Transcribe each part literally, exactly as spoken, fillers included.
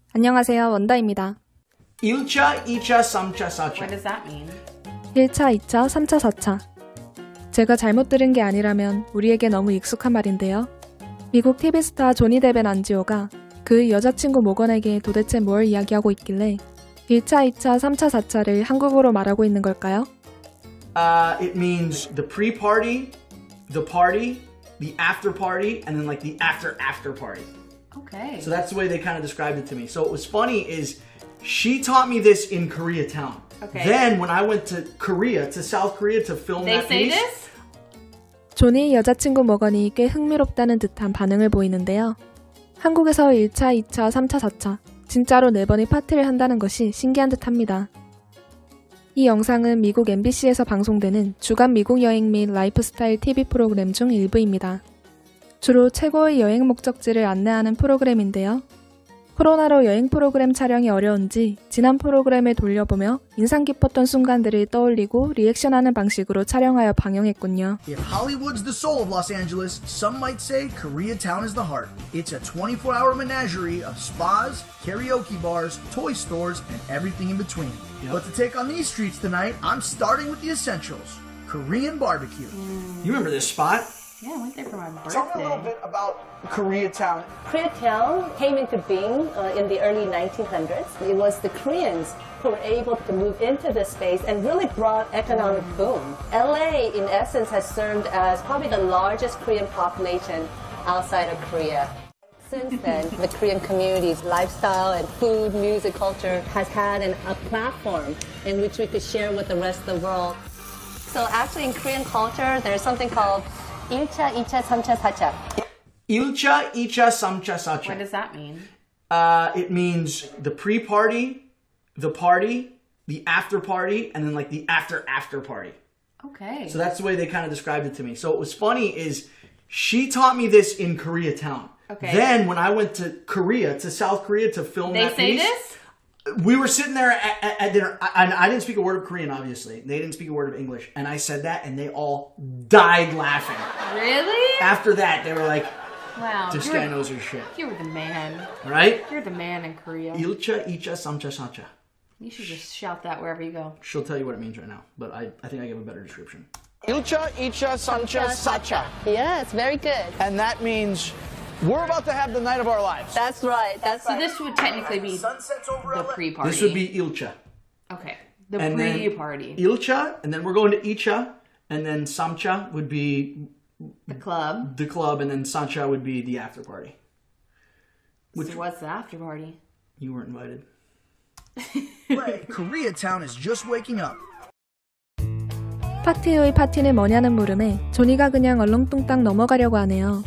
안녕하세요, 원다입니다. 일 차, 이 차, 삼 차, 사 차. What does that mean? 일 차, 이 차, 삼 차, 사 차. 제가 잘못 들은 게 아니라면 우리에게 너무 익숙한 말인데요. 미국 티비 스타 조니 데벤 안지오가 그 여자친구 모건에게 도대체 뭘 이야기하고 있길래 일 차, 이 차, 삼 차, 사 차를 한국어로 말하고 있는 걸까요? Uh, it means the pre-party, the party, the after-party, and then like the after-after-party. Okay. So that's the way they kind of described it to me. So what was funny is she taught me this in Koreatown. Okay. Then when I went to Korea, to South Korea to film They that say piece, this? 조니 여자친구 모건이 꽤 흥미롭다는 듯한 반응을 보이는데요. 한국에서 일 차, 이 차, 삼 차, 사 차 진짜로 네 번의 파티를 한다는 것이 신기한 듯합니다. 이 영상은 미국 엠비씨에서 방송되는 주간 미국 여행 및 라이프스타일 티비 프로그램 중 일부입니다. 주로 최고의 여행 목적지를 안내하는 프로그램인데요. 코로나로 여행 프로그램 촬영이 어려운지 지난 프로그램을 돌려보며 인상 깊었던 순간들을 떠올리고 리액션하는 방식으로 촬영하여 방영했군요. If Hollywood's the soul of Los Angeles, some might say Koreatown is the heart. It's a twenty-four hour menagerie of spas, karaoke bars, toy stores, and everything in between. Yep. But to take on these streets tonight, I'm starting with the essentials. Korean barbecue. you remember this spot? Yeah, I went there for my birthday. Tell me a little bit about Koreatown. Koreatown came into being uh, in the early nineteen hundreds. It was the Koreans who were able to move into this space and really brought economic boom. L A, in essence, has served as probably the largest Korean population outside of Korea. Since then, the Korean community's lifestyle and food, music, culture has had an, a platform in which we could share with the rest of the world. So actually in Korean culture, there's something called 일 차, 이 차, 삼 차, 사 차. 일 차, 이 차, 삼 차, 사 차. What does that mean? Uh, it means the pre-party, the party, the after-party, and then like the after-after-party. Okay. So that's the way they kind of described it to me. So what was funny is she taught me this in Koreatown. Okay. Then when I went to Korea, to South Korea to film They that say piece, this? we were sitting there at, at, at dinner, and I didn't speak a word of Korean, obviously. They didn't speak a word of English. And I said that, and they all died laughing. Really? After that, they were like, Wow. this you guy were, knows his shit. You were the man. Right? You're the man in Korea. 일 차, 이 차, 삼 차, 사 차. You should just shout that wherever you go. She'll tell you what it means right now, but I, I think I give a better description. 일 차, 이 차, 삼 차, 사 차. Yes, very good. And that means we're about to have the night of our lives. That's right. That's So right. this would technically be Sunsets over the L A. pre-party. This would be 일 차. Okay. The And then pre-party. 일 차, and then we're going to 이 차, and then 삼 차 would be The club. the club, and then 사 차 would be the after party. So what's the after party? You weren't invited. Play. Koreatown is just waking up. 파티 후의 파티는 뭐냐는 물음에 조니가 그냥 얼렁뚱땅 넘어가려고 하네요.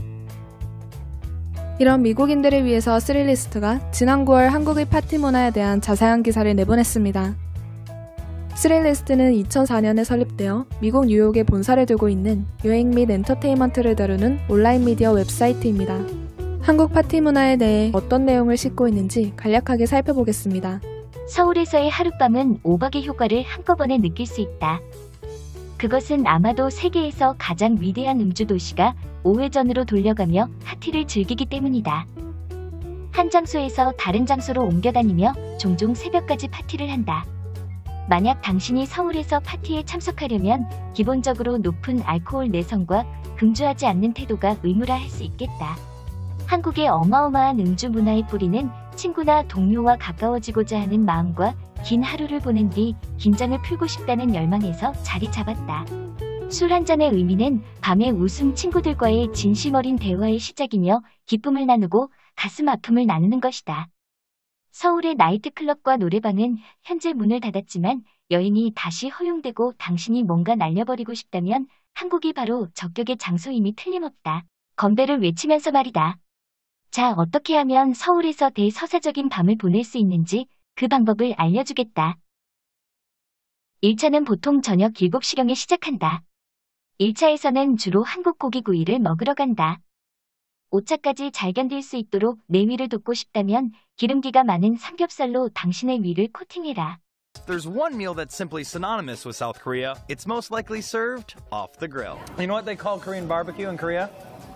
이런 미국인들을 위해서 스릴리스트가 지난 구월 한국의 파티 문화에 대한 자세한 기사를 내보냈습니다. 스릴리스트는 이천사 년에 설립되어 미국 뉴욕에 본사를 두고 있는 여행 및 엔터테인먼트를 다루는 온라인 미디어 웹사이트입니다. 한국 파티 문화에 대해 어떤 내용을 싣고 있는지 간략하게 살펴보겠습니다. 서울에서의 하룻밤은 오 박의 효과를 한꺼번에 느낄 수 있다. 그것은 아마도 세계에서 가장 위대한 음주 도시가 오 회전으로 돌려가며 파티를 즐기기 때문이다. 한 장소에서 다른 장소로 옮겨 다니며 종종 새벽까지 파티를 한다. 만약 당신이 서울에서 파티에 참석하려면 기본적으로 높은 알코올 내성과 금주하지 않는 태도가 의무라 할 수 있겠다. 한국의 어마어마한 음주 문화의 뿌리는 친구나 동료와 가까워지고자 하는 마음과 긴 하루를 보낸 뒤 긴장을 풀고 싶다는 열망에서 자리 잡았다. 술 한 잔의 의미는 밤에 웃음 친구들과의 진심 어린 대화의 시작이며 기쁨을 나누고 가슴 아픔을 나누는 것이다. 서울의 나이트클럽과 노래방은 현재 문을 닫았지만 여행이 다시 허용되고 당신이 뭔가 날려버리고 싶다면 한국이 바로 적격의 장소임이 틀림없다. 건배를 외치면서 말이다. 자, 어떻게 하면 서울에서 대서사적인 밤을 보낼 수 있는지 그 방법을 알려주겠다. 일 차는 보통 저녁 일곱 시경에 시작한다. 일 차에서는 주로 한국 고기구이를 먹으러 간다. 오 차까지 잘 견딜 수 있도록 내 위를 돋고 싶다면 기름기가 많은 삼겹살로 당신의 위를 코팅해라. There's one meal that's simply synonymous with South Korea. It's most likely served off the grill. You know what they call Korean barbecue in Korea?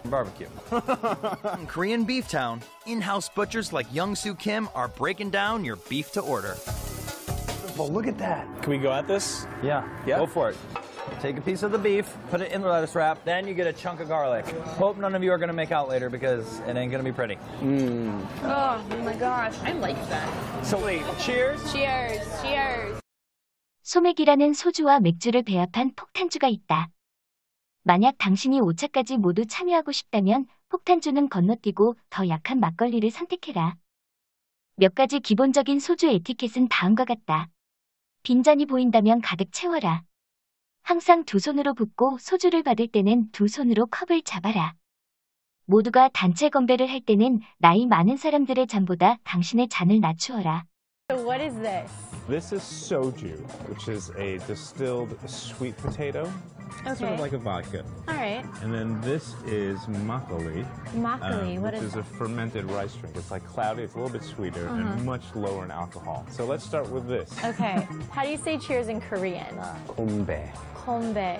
barbecue. In Korean Beef Town, in-house butchers like Young-Soo Kim are breaking down your beef to order. Well, look at that. Can we go at this? Yeah, Yeah. go for it. Take a piece of the beef, put it in the lettuce wrap, then you get a chunk of garlic. Hope none of you are going to make out later because it ain't going to be pretty. Oh, oh my gosh, I like that. So wait, cheers? Cheers, cheers. 소맥이라는 소주와 맥주를 배합한 폭탄주가 있다. 만약 당신이 오 차까지 모두 참여하고 싶다면 폭탄주는 건너뛰고 더 약한 막걸리를 선택해라. 몇 가지 기본적인 소주 에티켓은 다음과 같다. 빈잔이 보인다면 가득 채워라. 항상 두 손으로 붓고 소주를 받을 때는 두 손으로 컵을 잡아라. 모두가 단체 건배를 할 때는 나이 많은 사람들의 잔보다 당신의 잔을 낮추어라. So what is this? This is soju, which is a distilled sweet potato, sort Okay. of like a vodka. All right. And then this is makgeolli, Makgeolli, um, what which is is a fermented rice drink. It's like cloudy, it's a little bit sweeter and much lower in alcohol. So let's start with this. Okay. How do you say cheers in Korean? Kombe. Kombe.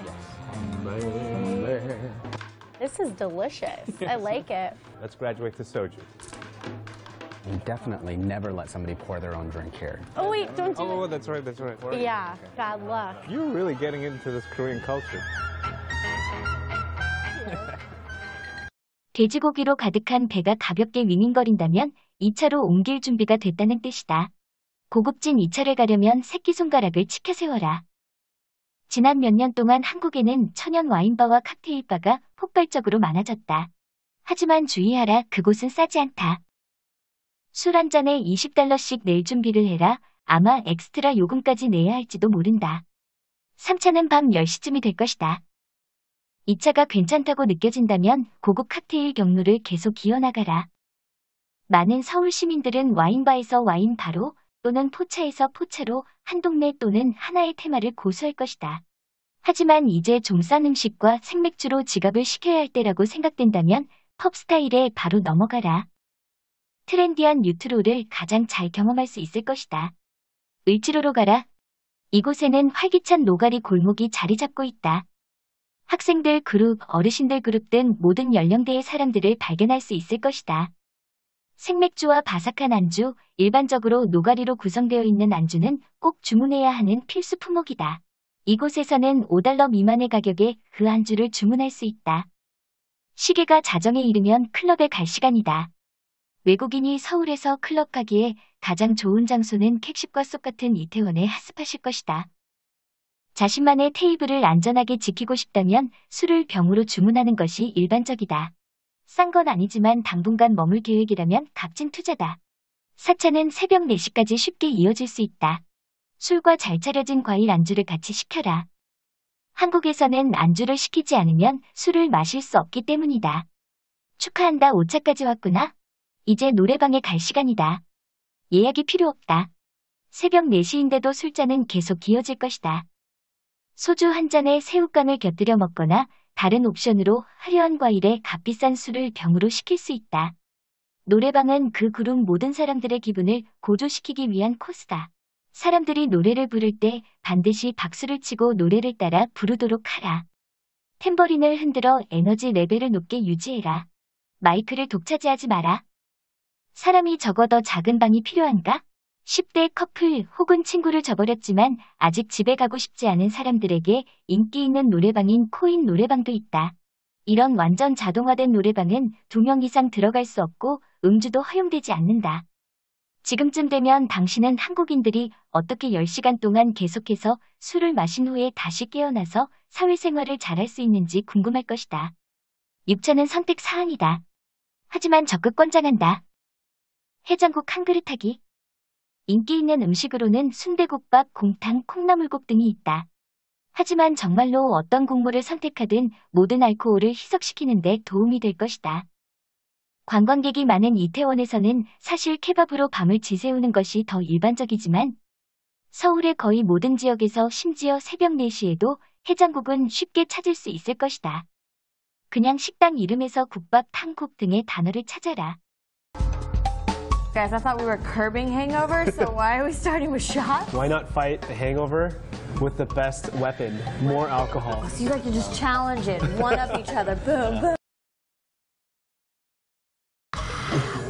This is delicious. I like it. Let's graduate to soju. You definitely never let somebody pour their own drink here. Oh wait, don't do Oh, that's right, that's right. it. Yeah, bad luck. You're really getting into this Korean culture. 돼지고기로 가득한 배가 가볍게 윙윙거린다면 이 차로 옮길 준비가 됐다는 뜻이다. 고급진 이 차를 가려면 새끼손가락을 치켜 세워라. 지난 몇 년 동안 한국에는 천연 와인바와 칵테일바가 폭발적으로 많아졌다. 하지만 주의하라, 그곳은 싸지 않다. 술 한 잔에 이십 달러씩 낼 준비를 해라. 아마 엑스트라 요금까지 내야 할지도 모른다. 삼 차는 밤 열 시쯤이 될 것이다. 이 차가 괜찮다고 느껴진다면 고급 칵테일 경로를 계속 이어나가라. 많은 서울 시민들은 와인바에서 와인바로 또는 포차에서 포차로 한 동네 또는 하나의 테마를 고수할 것이다. 하지만 이제 좀 싼 음식과 생맥주로 지갑을 식혀야 할 때라고 생각된다면 펍 스타일에 바로 넘어가라. 트렌디한 뉴트로를 가장 잘 경험할 수 있을 것이다. 을지로로 가라. 이곳에는 활기찬 노가리 골목이 자리 잡고 있다. 학생들 그룹, 어르신들 그룹 등 모든 연령대의 사람들을 발견할 수 있을 것이다. 생맥주와 바삭한 안주, 일반적으로 노가리로 구성되어 있는 안주는 꼭 주문해야 하는 필수 품목이다. 이곳에서는 오 달러 미만의 가격에 그 안주를 주문할 수 있다. 시계가 자정에 이르면 클럽에 갈 시간이다. 외국인이 서울에서 클럽 가기에 가장 좋은 장소는 객십과 쏙 같은 이태원의 핫스팟일 것이다. 자신만의 테이블을 안전하게 지키고 싶다면 술을 병으로 주문하는 것이 일반적이다. 싼 건 아니지만 당분간 머물 계획이라면 값진 투자다. 사 차는 새벽 네 시까지 쉽게 이어질 수 있다. 술과 잘 차려진 과일 안주를 같이 시켜라. 한국에서는 안주를 시키지 않으면 술을 마실 수 없기 때문이다. 축하한다, 오 차까지 왔구나. 이제 노래방에 갈 시간이다. 예약이 필요 없다. 새벽 네 시인데도 술잔은 계속 이어질 것이다. 소주 한 잔에 새우깡을 곁들여 먹거나 다른 옵션으로 화려한 과일에 값비싼 술을 병으로 시킬 수 있다. 노래방은 그 그룹 모든 사람들의 기분을 고조시키기 위한 코스다. 사람들이 노래를 부를 때 반드시 박수를 치고 노래를 따라 부르도록 하라. 탬버린을 흔들어 에너지 레벨을 높게 유지해라. 마이크를 독차지하지 마라. 사람이 적어도 작은 방이 필요한가? 십 대 커플 혹은 친구를 저버렸지만 아직 집에 가고 싶지 않은 사람들에게 인기 있는 노래방인 코인 노래방도 있다. 이런 완전 자동화된 노래방은 두 명 이상 들어갈 수 없고 음주도 허용되지 않는다. 지금쯤 되면 당신은 한국인들이 어떻게 열 시간 동안 계속해서 술을 마신 후에 다시 깨어나서 사회생활을 잘할 수 있는지 궁금할 것이다. 육 차는 선택 사항이다. 하지만 적극 권장한다. 해장국 한 그릇 하기. 인기 있는 음식으로는 순대국밥, 곰탕, 콩나물국 등이 있다. 하지만 정말로 어떤 국물을 선택하든 모든 알코올을 희석시키는 데 도움이 될 것이다. 관광객이 많은 이태원에서는 사실 케밥으로 밤을 지새우는 것이 더 일반적이지만 서울의 거의 모든 지역에서 심지어 새벽 네 시에도 해장국은 쉽게 찾을 수 있을 것이다. 그냥 식당 이름에서 국밥, 탕국 등의 단어를 찾아라. Guys, I thought we were curbing hangovers, so why are we starting with shots? Why not fight the hangover with the best weapon, more alcohol? So you like to just challenge it, one up each other, boom, boom.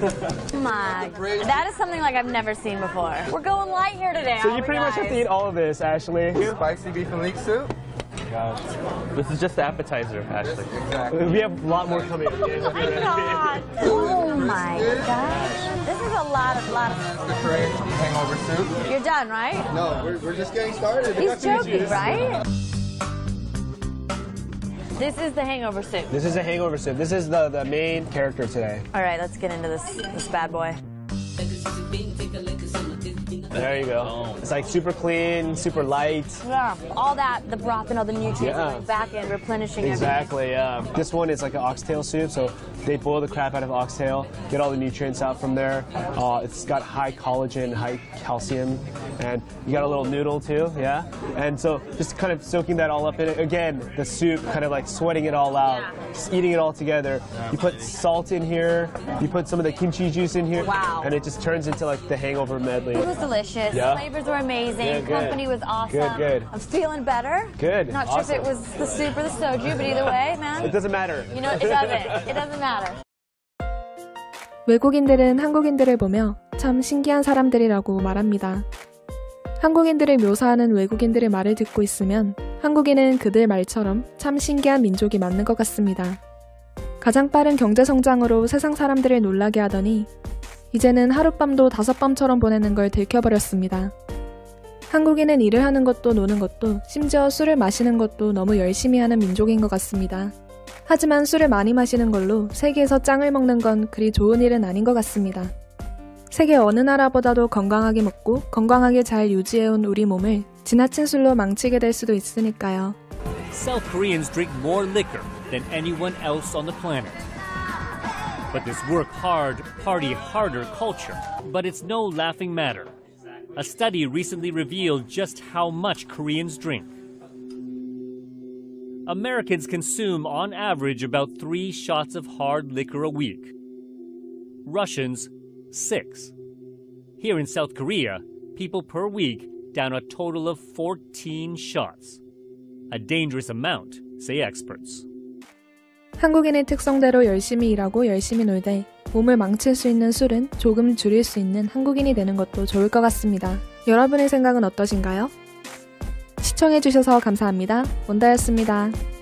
Oh my, that is something like I've never seen before. We're going light here today. So aren't you we, pretty much guys? have to eat all of this, Ashley. Spicy beef and leek soup. Gosh. This is just the appetizer, Ashley. Exactly. We have a lot more coming. Oh my god. Oh my gosh. This is a lot of, lot of... That's the Korean hangover soup. You're done, right? No, we're, we're just getting started. He's joking, right? This is the hangover soup. This is a hangover soup. This is the, the main character today. All right, let's get into this, this bad boy. There you go. It's like super clean, super light. Yeah, all that, the broth and all the nutrients Yeah. going back in, replenishing Exactly, yeah. This one is like an oxtail soup, so they boil the crap out of oxtail, get all the nutrients out from there. Uh, it's got high collagen, high calcium, and you got a little noodle too, yeah? And so just kind of soaking that all up in it. Again, the soup, kind of like sweating it all out, Yeah. just eating it all together. You put salt in here, you put some of the kimchi juice in here, Wow. and it just turns into like the hangover medley. It was delicious. Yeah. Flavors were amazing. Good, good. Company was awesome. Good, good. I'm feeling better. Good, Not sure awesome. if it was the soup or the soju, but either way, man. It doesn't matter. You know, it doesn't. It doesn't matter. 외국인들은 한국인들을 보며 참 신기한 사람들이라고 말합니다. 한국인들을 묘사하는 외국인들의 말을 듣고 있으면 한국인은 그들 말처럼 참 신기한 민족이 맞는 것 같습니다. 가장 빠른 경제 성장으로 세상 사람들을 놀라게 하더니 이제는 하룻밤도 다섯밤처럼 보내는 걸 들켜버렸습니다. 한국인은 일을 하는 것도 노는 것도 심지어 술을 마시는 것도 너무 열심히 하는 민족인 것 같습니다. 하지만 술을 많이 마시는 걸로 세계에서 짱을 먹는 건 그리 좋은 일은 아닌 것 같습니다. 세계 어느 나라보다도 건강하게 먹고 건강하게 잘 유지해온 우리 몸을 지나친 술로 망치게 될 수도 있으니까요. South Koreans drink more liquor than anyone else on the planet. But this work hard, party harder culture. But it's no laughing matter. A study recently revealed just how much Koreans drink. Americans consume on average about three shots of hard liquor a week. Russians, six. Here in South Korea, people per week down a total of fourteen shots. A dangerous amount, say experts. 한국인의 특성대로 열심히 일하고 열심히 놀되 몸을 망칠 수 있는 술은 조금 줄일 수 있는 한국인이 되는 것도 좋을 것 같습니다. 여러분의 생각은 어떠신가요? 시청해주셔서 감사합니다. 원다였습니다.